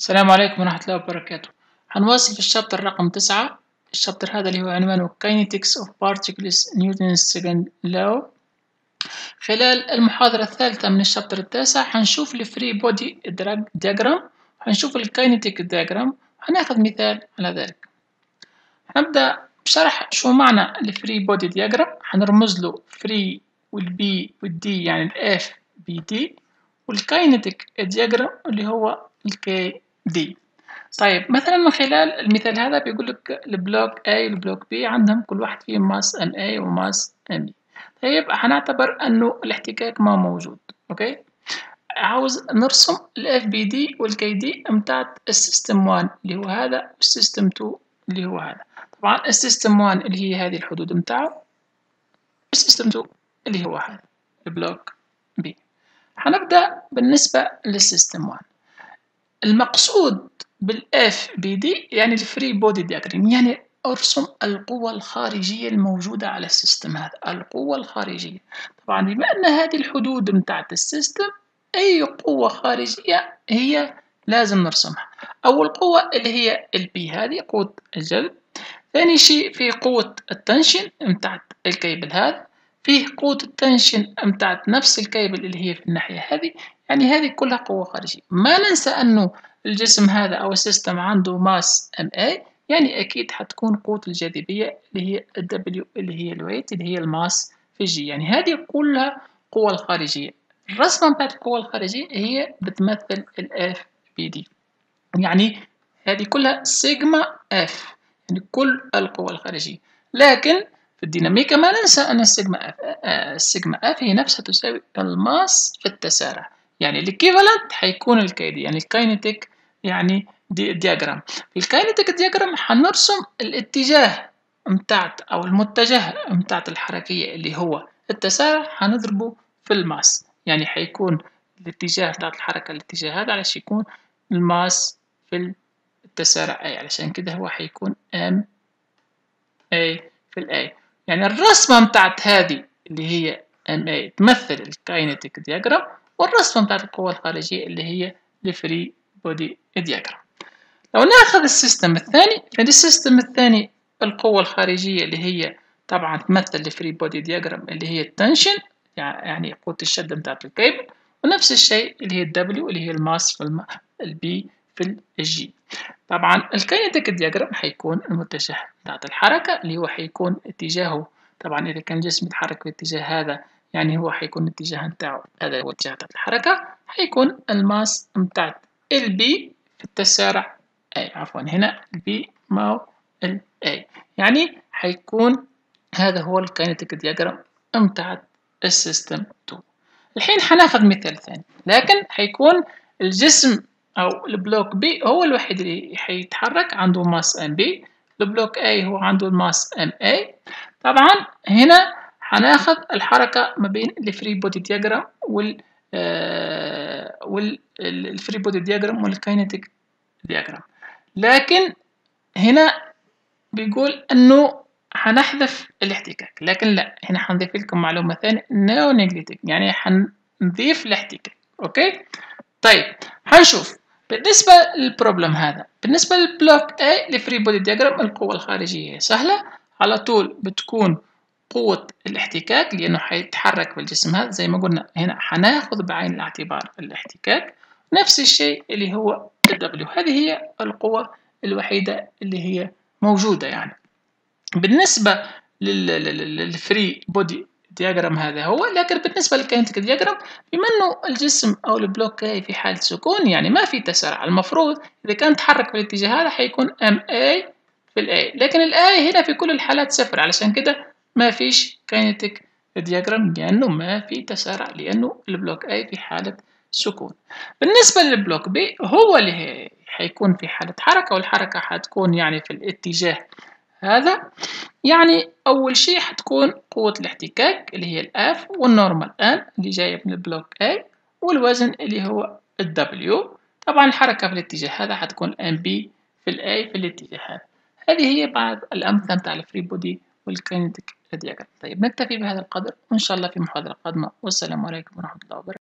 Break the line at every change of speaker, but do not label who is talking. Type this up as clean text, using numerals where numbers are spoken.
السلام عليكم ورحمة الله وبركاته. هنواصل في الشابتر رقم 9. الشابتر هذا اللي هو عنوانه Kinetics of Particles Newton's Second Law. خلال المحاضرة الثالثة من الشابتر التاسع هنشوف الفري بودي دياجرام، هنشوف الكاينيتيك دياجرام، هناخذ مثال على ذلك. هنبدأ بشرح شو معنى الفري بودي دياجرام. هنرمز له فري والبي والدي، يعني الاف بي دي، والكاينيتيك دياجرام اللي هو الكي دي. طيب مثلا من خلال المثال هذا بيقول لك البلوك A والبلوك B عندهم كل واحد فيهم ماس ام A وماس ام B. طيب هنعتبر انه الاحتكاك ما موجود. اوكي، عاوز نرسم الاف بي دي والكي دي بتاعت السيستم 1 اللي هو هذا، والسيستم 2 اللي هو هذا. طبعا السيستم 1 اللي هي هذه الحدود بتاعه، السيستم 2 اللي هو هذا البلوك B. هنبدأ بالنسبة للسيستم 1. المقصود بالاف بي دي يعني الفري بودي دياجرام، يعني ارسم القوة الخارجية الموجودة على السيستم هذا، القوة الخارجية. طبعا بما ان هذه الحدود بتاعت السيستم، اي قوة خارجية هي لازم نرسمها. اول قوة اللي هي البي، هذه قوة الجذب. ثاني شيء في قوة التنشن بتاعت الكيبل هذا، فيه قوة التنشن بتاعت نفس الكيبل اللي هي في الناحية هذه. يعني هذه كلها قوة خارجية. ما ننسى انه الجسم هذا او السيستم عنده ماس ام اي، يعني اكيد حتكون قوة الجاذبية اللي هي الدبليو اللي هي الويت اللي هي الماس في جي. يعني هذه كلها قوة الخارجية. الرسمة بتاعت القوة الخارجية هي بتمثل الاف بي دي، يعني هذه كلها سيجما اف، يعني كل القوى الخارجية. لكن في الديناميكا ما ننسى أن السيجما اف هي نفسها تساوي الماس في التسارع، يعني الايكيفالنت حيكون الكيدي، يعني الكاينيتيك يعني دياجرام. في الكاينيتيك دياجرام هنرسم الاتجاه متاعت أو المتجه متاعت الحركية اللي هو التسارع، هنضربه في الماس. يعني حيكون الاتجاه متاعت الحركة الاتجاه هذا علشان يكون الماس في التسارع A، علشان كده هو حيكون ام A في الA. يعني الرسمة بتاعت هذه اللي هي ام A تمثل الكاينيتيك دياجرام، والرسمة بتاعت القوة الخارجية اللي هي الفري بودي دياجرام. لو ناخذ السيستم الثاني، فالسيستم الثاني القوة الخارجية اللي هي طبعا تمثل الفري بودي دياجرام اللي هي التنشن، يعني قوة الشد بتاعت الكيبل، ونفس الشيء اللي هي الدبليو اللي هي الماس في البي في الجي. طبعا الكاينيتيك دياجرام حيكون المتجه بتاعت الحركة اللي هو حيكون اتجاهه. طبعا إذا كان جسم يتحرك باتجاه هذا، يعني هو حيكون الاتجاه بتاعه هذا هو اتجاه بتاعت الحركة. حيكون الماس بتاعت البي في التسارع أي، عفوا هنا البي ماو الأي، يعني حيكون هذا هو الكاينيتيك دياجرام بتاعت السيستم 2. الحين حناخذ مثال ثاني، لكن حيكون الجسم أو البلوك بي هو الوحيد اللي حيتحرك عنده ماس ام بي، البلوك اي هو عنده الماس ام اي. طبعا هنا حناخذ الحركة ما بين الفري بودي دياجرام والفري بودي دياجرام والكاينيتيك دياجرام. لكن هنا بيقول انه هنحذف الاحتكاك، لكن لا، هنا هنضيف لكم معلومة ثانية نو نيجليتيف، يعني هنضيف الاحتكاك. اوكي طيب هنشوف بالنسبة للبروبلم هذا. بالنسبة للبلوك A الفري بودي دياجرام، القوة الخارجية سهلة على طول، بتكون قوة الاحتكاك لأنه حيتحرك بالجسم هذا. زي ما قلنا هنا هناخذ بعين الاعتبار الاحتكاك. نفس الشيء اللي هو الدبليو، هذه هي القوة الوحيدة اللي هي موجودة. يعني بالنسبة للفري بودي دياجرام هذا هو. لكن بالنسبة للكاينتيك دياجرام، بما انه الجسم او البلوك في حالة سكون، يعني ما في تسارع، المفروض اذا كان تحرك في الاتجاه هذا حيكون ام اي في الاي، لكن الاي هنا في كل الحالات صفر، علشان كده ما فيش كاينتيك دياجرام لانه ما في تسارع، لانه البلوك اي في حالة سكون. بالنسبة للبلوك بي هو اللي حيكون في حالة حركة، والحركة حتكون يعني في الاتجاه هذا. يعني أول شيء حتكون قوة الاحتكاك اللي هي الأف، والنورمال ان اللي جاية من البلوك A، والوزن اللي هو الدبليو. طبعا الحركة في الاتجاه هذا حتكون ام بي في الاي في الاتجاه هذا. هذه هي بعض الأمثلة بتاع الفري بودي والكينيتيك دياجرام. طيب نكتفي بهذا القدر، وإن شاء الله في محاضرة قادمة، والسلام عليكم ورحمة الله وبركاته.